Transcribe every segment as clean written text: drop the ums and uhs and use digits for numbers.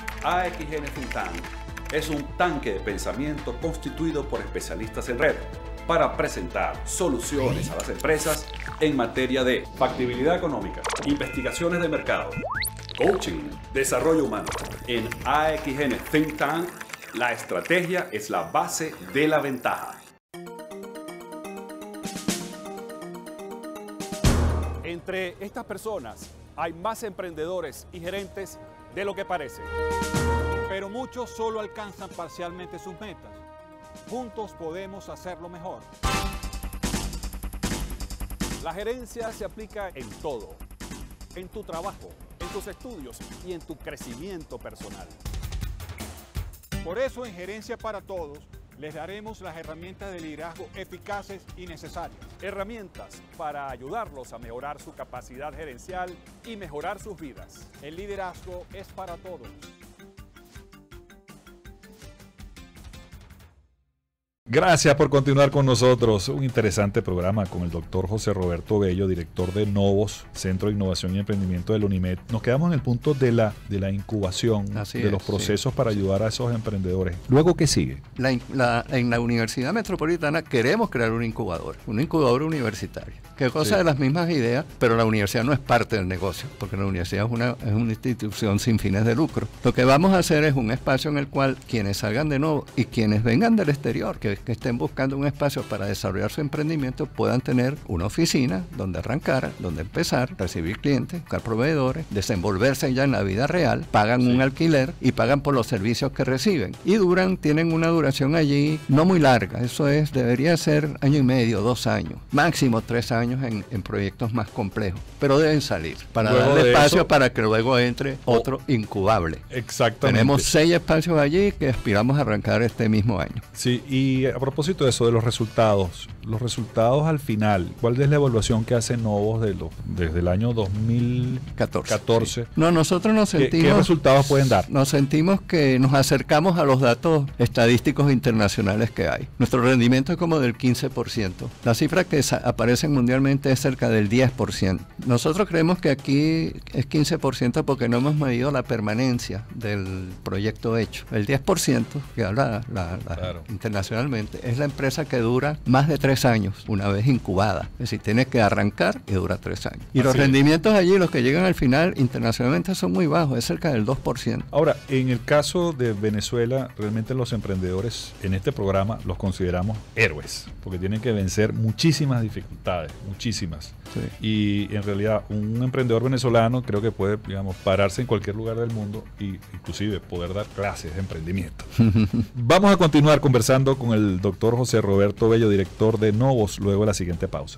AXN Think Tank es un tanque de pensamiento constituido por especialistas en red para presentar soluciones a las empresas en materia de factibilidad económica, investigaciones de mercado, coaching, desarrollo humano. En AXN Think Tank, la estrategia es la base de la ventaja. Entre estas personas hay más emprendedores y gerentes de lo que parece. Pero muchos solo alcanzan parcialmente sus metas. Juntos podemos hacerlo mejor. La gerencia se aplica en todo. En tu trabajo, en tus estudios y en tu crecimiento personal. Por eso en Gerencia para Todos les daremos las herramientas de liderazgo eficaces y necesarias. Herramientas para ayudarlos a mejorar su capacidad gerencial y mejorar sus vidas. El liderazgo es para todos. Gracias por continuar con nosotros. Un interesante programa con el doctor José Roberto Bello, director de Novos, Centro de Innovación y Emprendimiento del UNIMED. Nos quedamos en el punto de la incubación, de los procesos para ayudar a esos emprendedores. ¿Luego qué sigue? En la Universidad Metropolitana queremos crear un incubador universitario, que goza de las mismas ideas, pero la universidad no es parte del negocio, porque la universidad es una institución sin fines de lucro. Lo que vamos a hacer es un espacio en el cual quienes salgan de Novo y quienes vengan del exterior, que estén buscando un espacio para desarrollar su emprendimiento, puedan tener una oficina donde arrancar, donde empezar, recibir clientes, buscar proveedores, desenvolverse ya en la vida real, pagan un alquiler y pagan por los servicios que reciben. Y tienen una duración allí no muy larga, eso debería ser 1 año y medio, 2 años, máximo 3 años en proyectos más complejos, pero deben salir para darle espacio para que luego entre otro incubable. Exactamente. Tenemos 6 espacios allí que aspiramos a arrancar este mismo año. Sí, y a propósito de eso, de los resultados al final, ¿cuál es la evaluación que hace Novos desde el año 2014? Sí. No, nosotros nos sentimos... ¿Qué resultados pueden dar? Nos sentimos que nos acercamos a los datos estadísticos internacionales que hay. Nuestro rendimiento es como del 15%. La cifra que aparece mundialmente es cerca del 10%. Nosotros creemos que aquí es 15% porque no hemos medido la permanencia del proyecto hecho. El 10% que habla claro, internacionalmente es la empresa que dura más de 3 años una vez incubada. Es decir, tiene que arrancar y dura 3 años. Y los rendimientos allí, los que llegan al final internacionalmente son muy bajos, es cerca del 2%. Ahora, en el caso de Venezuela, realmente los emprendedores en este programa los consideramos héroes, porque tienen que vencer muchísimas dificultades, muchísimas. Sí. Y en realidad un emprendedor venezolano creo que puede, pararse en cualquier lugar del mundo e inclusive poder dar clases de emprendimiento. Vamos a continuar conversando con el doctor José Roberto Bello, director de Novos, luego de la siguiente pausa.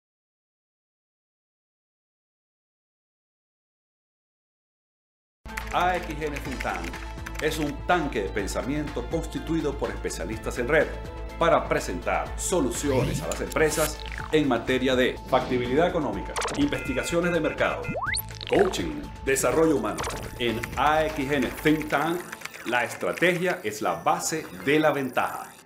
AXN Think Tank es un tanque de pensamiento constituido por especialistas en red para presentar soluciones a las empresas en materia de factibilidad económica, investigaciones de mercado, coaching, desarrollo humano. En AXN Think Tank, la estrategia es la base de la ventaja.